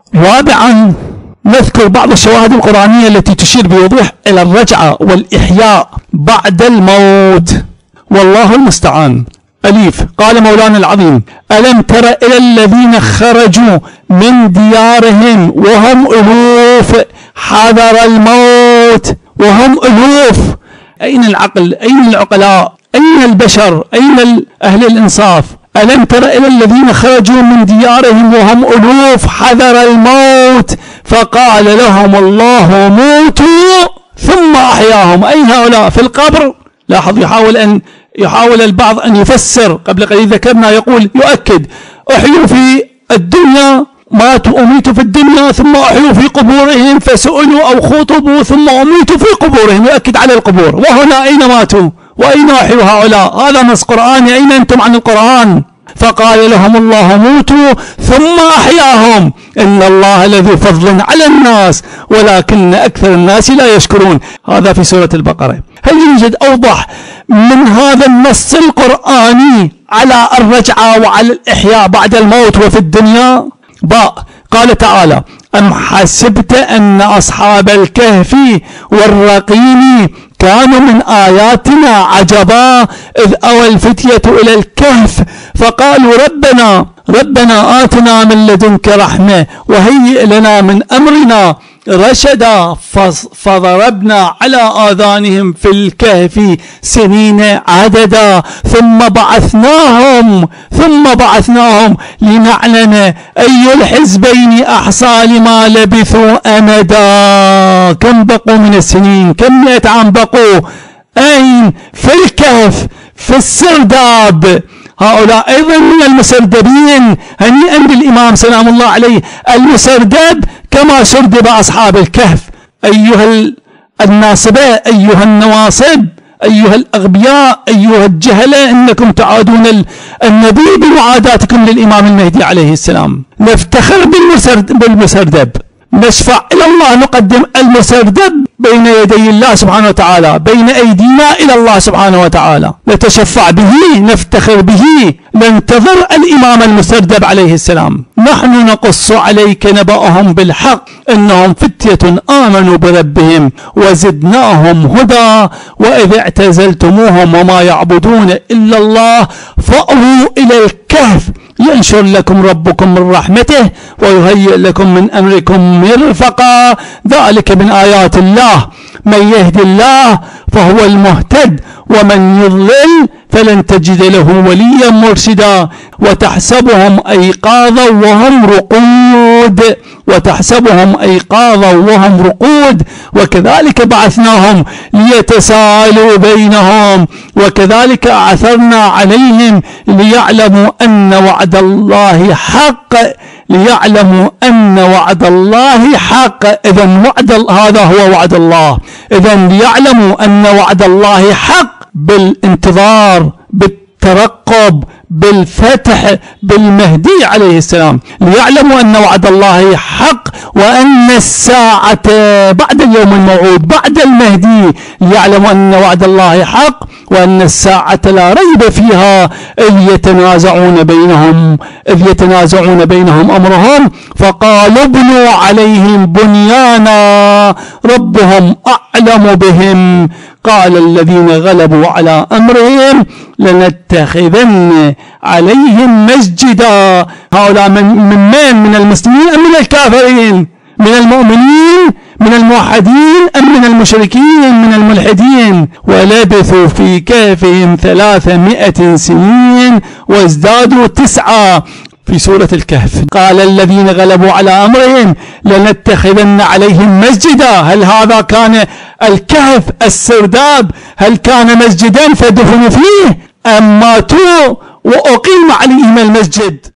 رابعا نذكر بعض الشواهد القرآنية التي تشير بوضوح إلى الرجعة والإحياء بعد الموت، والله المستعان. أليف. قال مولانا العظيم: ألم تر إلى الذين خرجوا من ديارهم وهم ألوف حذر الموت، وهم ألوف. أين العقل؟ أين العقلاء؟ أين البشر؟ أين أهل الإنصاف؟ ألم تر إلى الذين خرجوا من ديارهم وهم ألوف حذر الموت فقال لهم الله موتوا ثم أحياهم. أين هؤلاء؟ في القبر. لاحظ، يحاول البعض أن يفسر. قبل قليل ذكرنا يقول يؤكد: أحيوا في الدنيا، ماتوا أميتوا في الدنيا ثم أحيوا في قبورهم فسئلوا أو خطبوا ثم أميتوا في قبورهم، يؤكد على القبور. وهنا أين ماتوا وأين أحيوا هؤلاء؟ هذا نص قرآني، أين أنتم عن القرآن؟ فقال لهم الله موتوا ثم أحياهم إن الله لذو فضل على الناس ولكن أكثر الناس لا يشكرون. هذا في سورة البقرة. هل يوجد أوضح من هذا النص القرآني على الرجعة وعلى الإحياء بعد الموت وفي الدنيا؟ باء. قال تعالى: أم حسبت أن أصحاب الكهف والرقيم كانوا من آياتنا عجبا إذ أوى الفتية إلى الكهف فقالوا ربنا آتنا من لدنك رحمة وهيئ لنا من أمرنا رشدا فضربنا على آذانهم في الكهف سنين عددا ثم بعثناهم لنعلم أي الحزبين أحصى لما لبثوا أمدا. كم بقوا من السنين؟ كم 100 عام بقوا؟ أين؟ في الكهف، في السرداب. هؤلاء أيضا من المسردبين. هنيئا بالإمام سلام الله عليه المسردب كما سردب أصحاب الكهف. أيها الناصبة، أيها النواصب، أيها الأغبياء، أيها الجهلة، إنكم تعادون النبي بمعاداتكم للإمام المهدي عليه السلام. نفتخر بالمسردب، نشفع إلى الله، نقدم المسردب بين يدي الله سبحانه وتعالى، بين أيدينا إلى الله سبحانه وتعالى، نتشفع به، نفتخر به، ننتظر الإمام المسردب عليه السلام. نحن نقص عليك نبأهم بالحق إنهم فتية آمنوا بربهم وزدناهم هدى وإذ اعتزلتموهم وما يعبدون إلا الله فأووا إلى الكهف ينشر لكم ربكم من رحمته ويهيئ لكم من أمركم مرفقا ذلك من آيات الله من يهد الله فهو المهتد ومن يضلل فلن تجد له وليا مرشدا وتحسبهم أيقاظا وهم رقود وكذلك بعثناهم ليتساءلوا بينهم وكذلك أعثرنا عليهم ليعلموا أن وعد الله حق إذن هذا هو وعد الله. إذن ليعلموا أن وعد الله حق بالانتظار، بالترقب، بالفتح، بالمهدي عليه السلام. ليعلموا أن وعد الله حق وأن الساعة بعد اليوم الموعود بعد المهدي. ليعلموا أن وعد الله حق وأن الساعة لا ريب فيها إذ يتنازعون بينهم أمرهم فقالوا ابنوا عليهم بنيانا ربهم أعلم بهم قال الذين غلبوا على أمرهم لنتخذن عليهم مسجدا. هؤلاء من المسلمين أم من الكافرين؟ من المؤمنين؟ من الموحدين أم من المشركين؟ من الملحدين. ولبثوا في كهفهم 300 سنين وازدادوا 9 في سورة الكهف. قال الذين غلبوا على أمرهم لنتخذن عليهم مسجدا. هل هذا كان الكهف السرداب هل كان مسجدا فدفنوا فيه أم ماتوا وأقيم عليهم المسجد؟